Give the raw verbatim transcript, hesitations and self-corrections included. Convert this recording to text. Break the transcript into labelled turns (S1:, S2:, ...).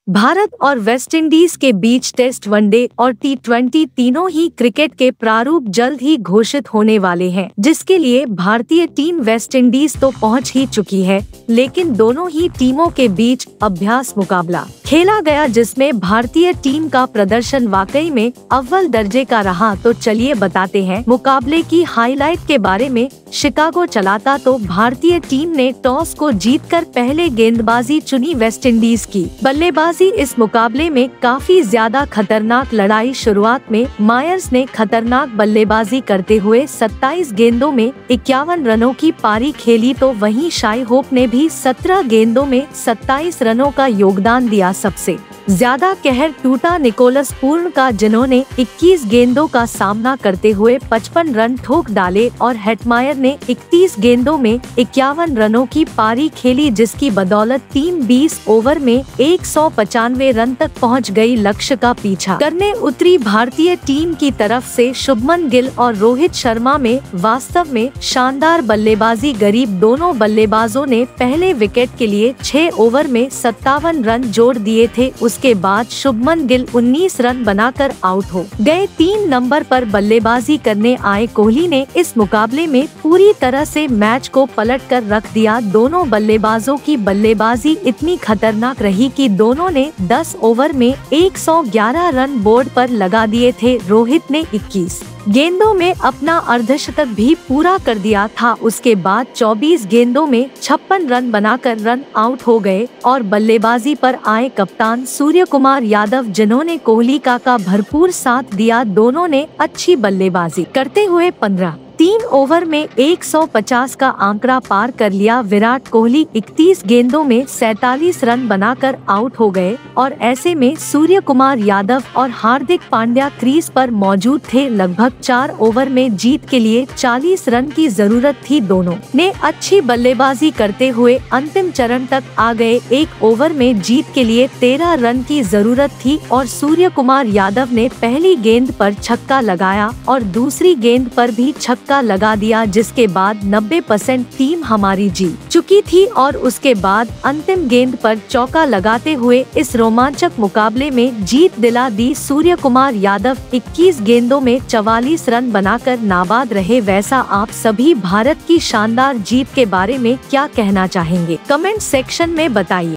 S1: भारत और वेस्टइंडीज के बीच टेस्ट, वनडे और टी ट्वेंटी तीनों ही क्रिकेट के प्रारूप जल्द ही घोषित होने वाले हैं, जिसके लिए भारतीय टीम वेस्टइंडीज तो पहुंच ही चुकी है, लेकिन दोनों ही टीमों के बीच अभ्यास मुकाबला खेला गया, जिसमें भारतीय टीम का प्रदर्शन वाकई में अव्वल दर्जे का रहा। तो चलिए बताते हैं मुकाबले की हाईलाइट के बारे में। शिकागो चलाता तो भारतीय टीम ने टॉस को जीतकर पहले गेंदबाजी चुनी। वेस्टइंडीज की बल्लेबाजी इस मुकाबले में काफी ज्यादा खतरनाक लड़ाई। शुरुआत में मायर्स ने खतरनाक बल्लेबाजी करते हुए सत्ताईस गेंदों में इक्यावन रनों की पारी खेली, तो वहीं शाई होप ने भी सत्रह गेंदों में सत्ताईस रनों का योगदान दिया। सबसे ज्यादा कहर टूटा निकोलस पूर्ण का, जिन्होंने इक्कीस गेंदों का सामना करते हुए पचपन रन ठोक डाले, और हेटमायर ने इकतीस गेंदों में इक्यावन रनों की पारी खेली, जिसकी बदौलत टीम बीस ओवर में एक सौ पचानवे रन तक पहुंच गई। लक्ष्य का पीछा करने उतरी भारतीय टीम की तरफ से शुभमन गिल और रोहित शर्मा में वास्तव में शानदार बल्लेबाजी। गरीब दोनों बल्लेबाजों ने पहले विकेट के लिए छह ओवर में सत्तावन रन जोड़ दिए थे। उसके बाद शुभमन गिल उन्नीस रन बनाकर आउट हो गए। तीन नंबर पर बल्लेबाजी करने आए कोहली ने इस मुकाबले में पूरी तरह से मैच को पलट कर रख दिया। दोनों बल्लेबाजों की बल्लेबाजी इतनी खतरनाक रही कि दोनों ने दस ओवर में एक सौ ग्यारह रन बोर्ड पर लगा दिए थे। रोहित ने इक्कीस गेंदों में अपना अर्धशतक भी पूरा कर दिया था। उसके बाद चौबीस गेंदों में छप्पन रन बनाकर रन आउट हो गए, और बल्लेबाजी पर आए कप्तान सूर्य कुमार यादव, जिन्होंने कोहली का, का भरपूर साथ दिया। दोनों ने अच्छी बल्लेबाजी करते हुए पंद्रह तीन ओवर में एक सौ पचास का आंकड़ा पार कर लिया। विराट कोहली इकतीस गेंदों में सैतालीस रन बनाकर आउट हो गए, और ऐसे में सूर्य कुमार यादव और हार्दिक पांड्या क्रीज पर मौजूद थे। लगभग चार ओवर में जीत के लिए चालीस रन की जरूरत थी। दोनों ने अच्छी बल्लेबाजी करते हुए अंतिम चरण तक आ गए। एक ओवर में जीत के लिए तेरह रन की जरूरत थी, और सूर्य कुमार यादव ने पहली गेंद पर छक्का लगाया और दूसरी गेंद पर भी छक्का लगा दिया, जिसके बाद नब्बे परसेंट टीम हमारी जीत चुकी थी, और उसके बाद अंतिम गेंद पर चौका लगाते हुए इस रोमांचक मुकाबले में जीत दिला दी। सूर्य कुमार यादव इक्कीस गेंदों में चवालीस रन बनाकर नाबाद रहे। वैसा आप सभी भारत की शानदार जीत के बारे में क्या कहना चाहेंगे? कमेंट सेक्शन में बताइए।